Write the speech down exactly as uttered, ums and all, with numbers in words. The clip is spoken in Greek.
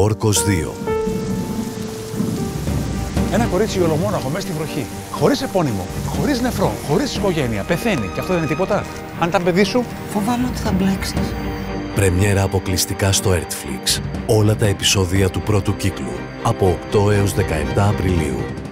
Όρκος δύο. Ένα κορίτσι ολομόναχο μέσα στη βροχή. Χωρίς επώνυμο, χωρίς νεφρό, χωρίς οικογένεια. Πεθαίνει. Και αυτό δεν είναι τίποτα. Αν ήταν παιδί σου. Φοβάμαι ότι θα μπλέξεις. Πρεμιέρα αποκλειστικά στο Netflix. Όλα τα επεισόδια του πρώτου κύκλου. Από οκτώ έως δεκαεπτά Απριλίου.